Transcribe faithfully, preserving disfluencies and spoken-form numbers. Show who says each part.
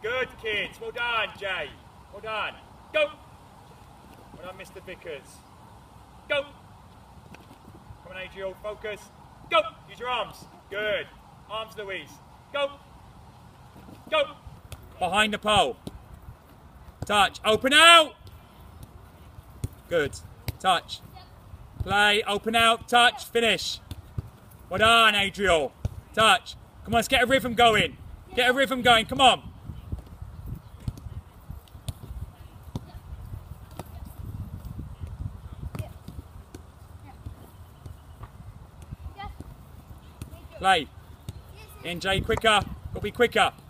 Speaker 1: Good kids. Well done, Jay. Well done. Go. Well done, Mister Vickers. Go. Come on, Adriel. Focus. Go. Use your arms. Good. Arms, Louise. Go. Go. Behind the pole. Touch. Open out. Good. Touch. Play. Open out. Touch. Finish. Well done, Adriel. Touch. Come on, let's get a rhythm going. Get a rhythm going. Come on. Play. In, Jay, quicker. Got to be quicker.